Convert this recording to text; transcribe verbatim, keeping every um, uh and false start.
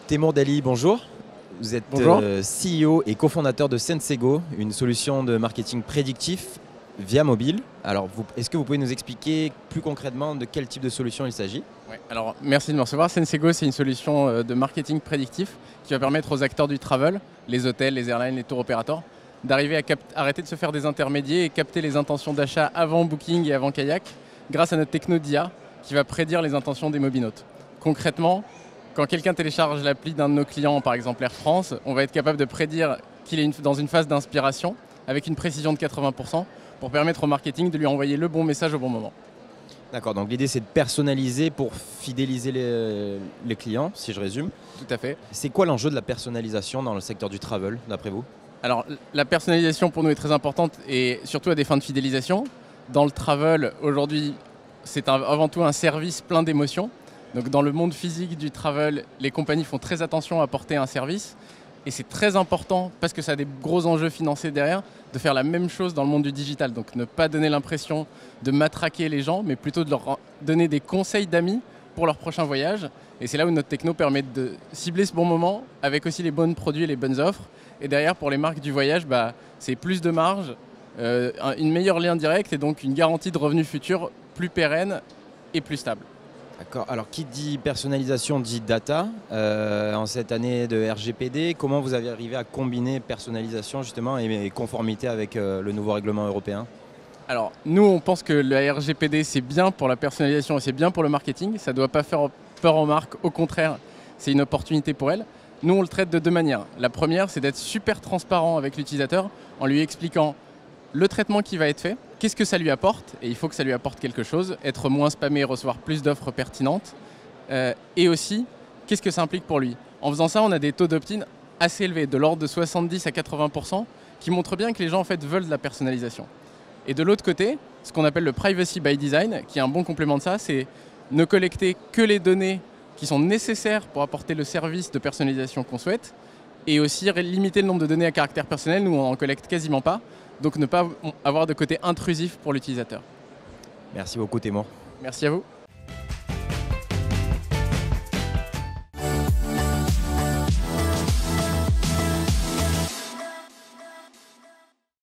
Teimour Dali, bonjour. Vous êtes Bonjour. euh, C E O et cofondateur de Sensego, une solution de marketing prédictif via mobile. Alors, vous- est-ce que vous pouvez nous expliquer plus concrètement de quel type de solution il s'agit? Ouais, alors, merci de me recevoir. Sensego, c'est une solution euh, de marketing prédictif qui va permettre aux acteurs du travel, les hôtels, les airlines, les tour opérateurs, d'arriver à cap- arrêter de se faire des intermédiaires et capter les intentions d'achat avant Booking et avant Kayak grâce à notre techno d'I A qui va prédire les intentions des mobinautes. Concrètement, quand quelqu'un télécharge l'appli d'un de nos clients, par exemple Air France, on va être capable de prédire qu'il est une- dans une phase d'inspiration avec une précision de quatre-vingts pour cent pour permettre au marketing de lui envoyer le bon message au bon moment. D'accord, donc l'idée c'est de personnaliser pour fidéliser les, les clients, si je résume. Tout à fait. C'est quoi l'enjeu de la personnalisation dans le secteur du travel, d'après vous? Alors, la personnalisation pour nous est très importante et surtout à des fins de fidélisation. Dans le travel, aujourd'hui, c'est un- avant tout un service plein d'émotions. Donc, dans le monde physique du travel, les compagnies font très attention à apporter un service. Et c'est très important, parce que ça a des gros enjeux financiers derrière, de faire la même chose dans le monde du digital. Donc, ne pas donner l'impression de matraquer les gens, mais plutôt de leur donner des conseils d'amis pour leur prochain voyage. Et c'est là où notre techno permet de cibler ce bon moment avec aussi les bons produits et les bonnes offres. Et derrière, pour les marques du voyage, bah, c'est plus de marge, euh, un- une meilleure lien direct et donc une garantie de revenus futurs plus pérenne et plus stable. D'accord, alors qui dit personnalisation dit data. Euh, en cette année de R G P D, comment vous avez arrivé à combiner personnalisation justement et, et conformité avec euh, le nouveau règlement européen? Alors, nous, on pense que le R G P D, c'est bien pour la personnalisation et c'est bien pour le marketing. Ça ne doit pas faire peur aux marques. Au contraire, c'est une opportunité pour elles. Nous, on le traite de deux manières. La première, c'est d'être super transparent avec l'utilisateur en lui expliquant le traitement qui va être fait, qu'est-ce que ça lui apporte, et il faut que ça lui apporte quelque chose, être moins spammé, recevoir plus d'offres pertinentes, euh, et aussi, qu'est-ce que ça implique pour lui. En faisant ça, on a des taux d'opt-in assez élevés, de l'ordre de soixante-dix à quatre-vingts pour cent, qui montrent bien que les gens en fait, veulent de la personnalisation. Et de l'autre côté, ce qu'on appelle le privacy by design, qui est un bon complément de ça, c'est ne collecter que les données qui sont nécessaires pour apporter le service de personnalisation qu'on souhaite, et aussi ré- limiter le nombre de données à caractère personnel, nous on en collecte quasiment pas, donc ne pas avoir de côté intrusif pour l'utilisateur. Merci beaucoup Teimour. Merci à vous.